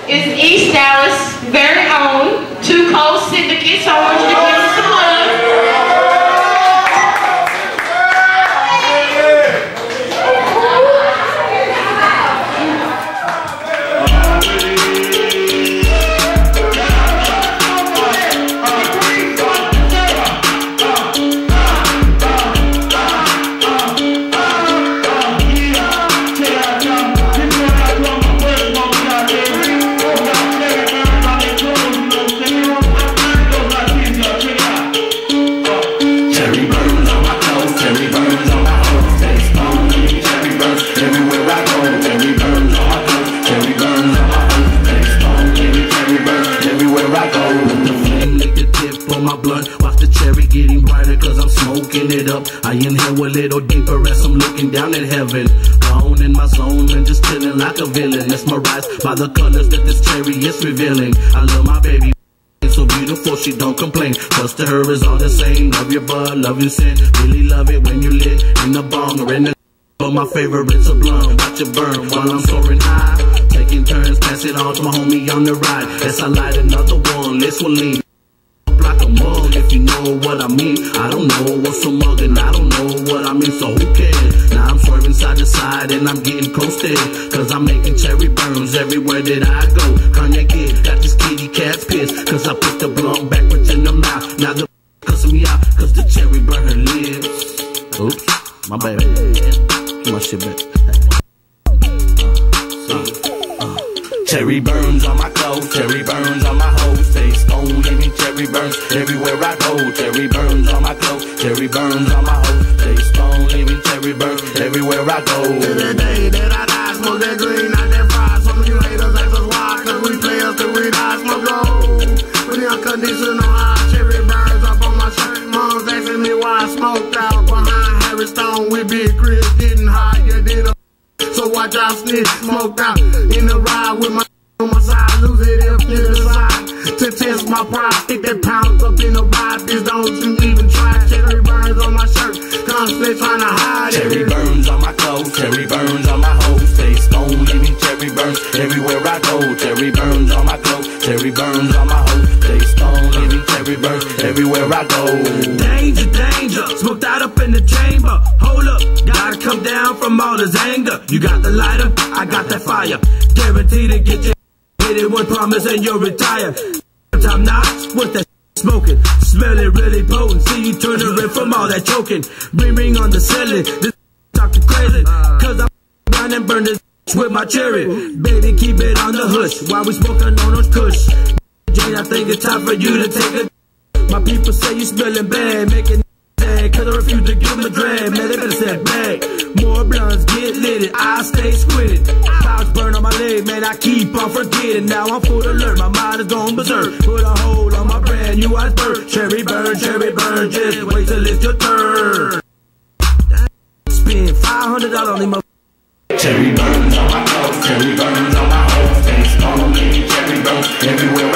is East Dallas' very own Two Cold Syndicate, so I want you to give us some love. I inhale a little deeper as I'm looking down at heaven. Gone in my zone and just chilling like a villain. Mesmerized by the colors that this cherry is revealing. I love my baby, so beautiful she don't complain. Cause to her is all the same. Love your bud, love your sin. Really love it when you lit in the bong or in the. But my favorite's a blunt. Watch it burn while I'm soaring high. Taking turns, pass it on to my homie on the ride. As I light another one, this one lean like a mug, if you know what I mean. I don't know what's a mug and I don't know what I mean, so who cares? Now I'm swerving side to side and I'm getting coasted. Cause I'm making cherry burns everywhere that I go. Kanye kid, got this kitty cat's pissed. Cause I put the blunt backwards in the mouth. Now the cuss me out, cause the cherry burn her lips. Oops, my bad. Get my shit back. Cherry burns on my clothes, cherry burns on my hoes. Stay stone, living cherry burns everywhere I go. Cherry burns on my clothes, cherry burns on my hoes. Stay stone, living cherry burns everywhere I go. Till the day that I die, smoke that green, not that fry. Some of you haters ask us why, cause we players till we die, smoke gold. With the unconditional high, cherry burns up on my shirt. Mom's asking me why I smoked out behind Harry Stone with Big Chris, getting higher than a. So watch out, snitch, smoked out in the ride with my on my side, lose it if you decide to test my pride. Stick that pounds up in the ride, bitch, don't you even try. Cherry burns on my shirt, constantly trying to hide it. Cherry burns on my clothes, cherry burns on my hoes. Stay stone, living cherry burns everywhere I go. Cherry burns on my clothes, cherry burns on my hoes. Stay stone, living cherry burns everywhere I go. Danger, danger, smoked out up in the chamber. Hold up, gotta come down from all this anger. You got the lighter, I got that fire. Guaranteed to get your hit it one promise and you'll retire. Top notch, what's that smoking? Smell it really potent. See you turn the red from all that choking. Ring on the ceiling. This talking crazy. Cause I'm down and burn this with my cherry. Baby, keep it on the hush while we smoking on those kush. Jane, I think it's time for you to take a. My people say you smelling bad, making sad. Cause I refuse to give them a drag. Man, they better step back. More blunts get lit, I stay squid. Clouds burn on my leg, man, I keep on forgetting. Now I'm full alert, my mind is going berserk. Put a hold on my brand new iceberg. Cherry burn, just wait till it's your turn. Spend $500 on my cherry burns on my clothes, cherry burns on my hoes. Stay strong, cherry burns everywhere